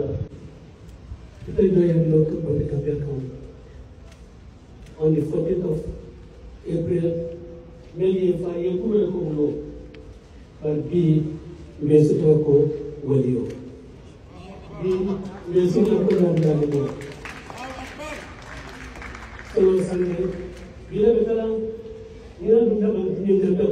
On the 14th of April, many fire Kulo, but be Mesutoko Wadio. Be Mesutoko. So Sunday, we have a you don't have a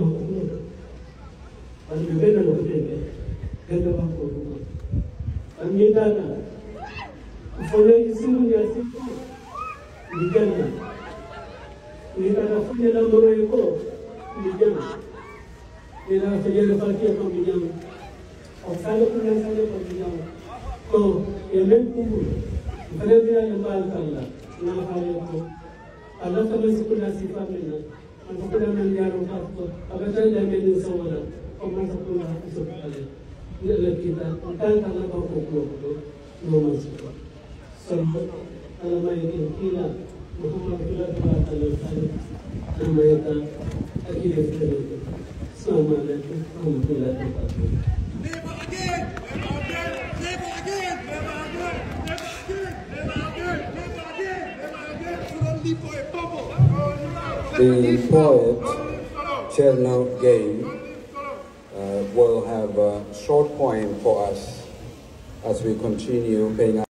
and we better look at it. Get the one for and you done. For the senior people, we can. We can afford a number of people. We can. We have to get a party of the young. Of Salapur of the young. So, a man who, Valeria and Balkala, now I love the Messi family. And put them in the aeroplane. I was telling them in Savannah, or Masapula, is a palace. You let it out, and can't have a couple no more. So, Alamayan Kila, Muhammad America, I give it so much. Never again! Never again! Never again! Never again! Never again! Never again! Never again! Never again! The poet, Cherno Gay, will have a short poem for us as we continue paying